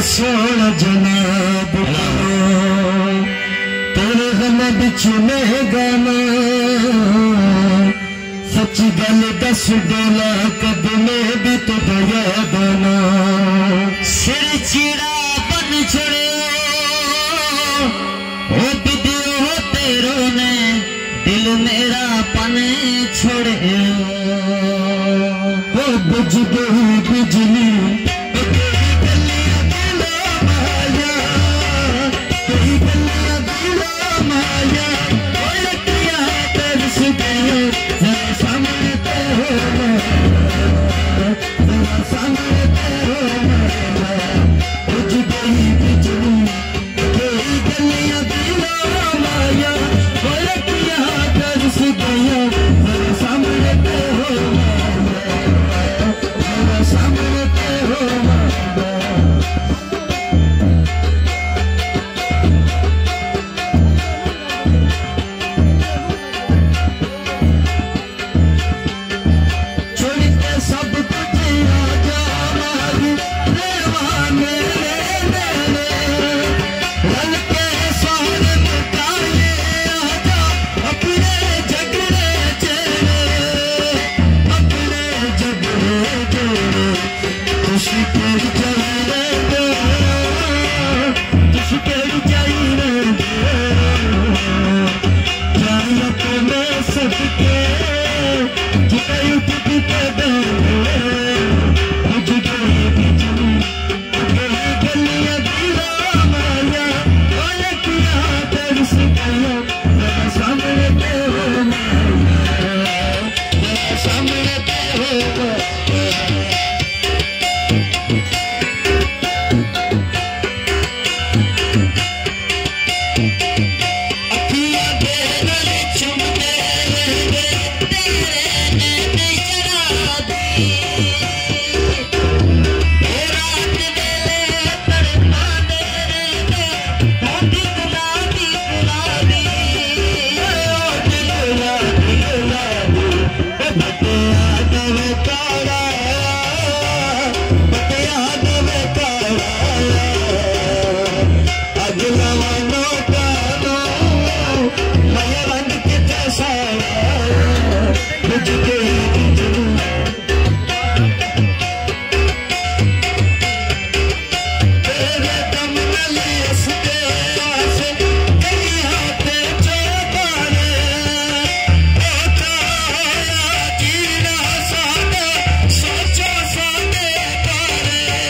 सोना जनाब तेरे गम बिच में गाना सच गल दस डोला कदमे भी तो दया बना सिर चीड़ा बन छोड़े ओ बिदियो तेरो ने दिल मेरा पन छोड़े ओ बुझ गई बिजली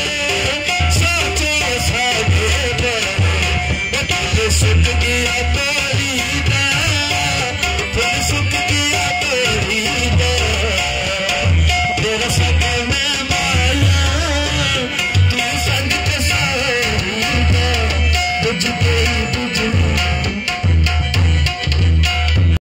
सुन गया तो